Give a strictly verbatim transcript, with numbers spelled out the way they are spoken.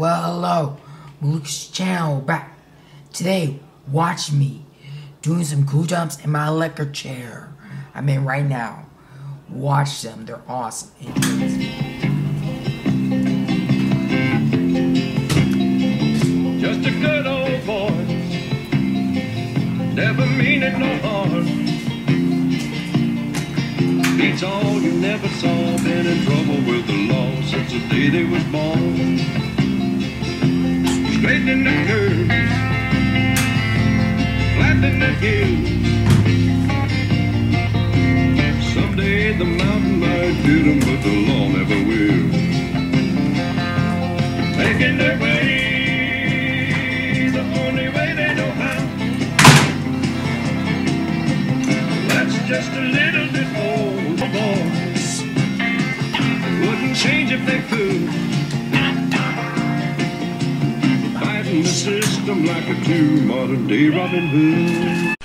Well, hello, Malook's channel back. Today, watch me doing some cool jumps in my electric chair. I'm in right now. Watch them, they're awesome. Just a good old boy, never meaning no harm. Beats all you never saw, been in trouble with the law since the day they was born. Straightening the curves, flattening the hills. Someday the mountain might get them, but the law never will. Making their way the only way they know how. That's just a little bit old, boys. Wouldn't change if they could. Fighting the system like a true modern day Robin Hood.